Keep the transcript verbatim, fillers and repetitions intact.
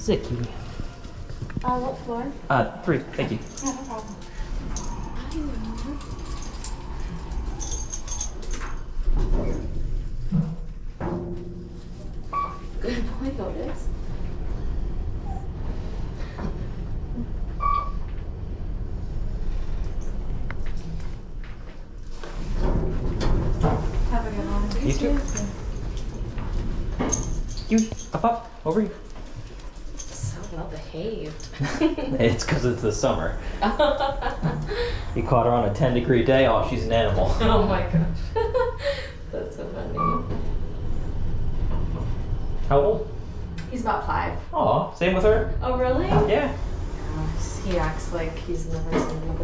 Sit, Kiwi. Uh, what floor? Uh, three. Thank you. Yeah, no problem. Good boy, Otis. Have a good one. You too. Kiwi, up, up, over here. So well behaved. It's because it's the summer. You caught her on a ten degree day. Oh, she's an animal. Oh my gosh. That's so funny. How old? He's about five. Aw, same with her? Oh, really? Yeah. He acts like he's never seen another